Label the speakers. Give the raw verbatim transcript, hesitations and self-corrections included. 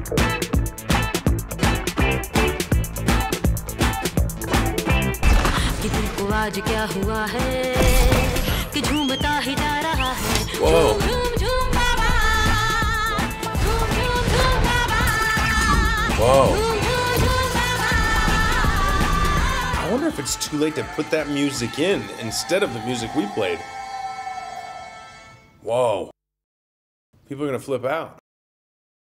Speaker 1: कि दिल को आज क्या हुआ है कि झूमता ही जा रहा है।
Speaker 2: Whoa.
Speaker 1: झूम झूम बाबा, झूम झूम झूम बाबा,
Speaker 2: Whoa.
Speaker 1: झूम झूम झूम बाबा।
Speaker 2: I wonder if it's too late to put that music in instead of the music we played. Whoa. People are gonna flip out.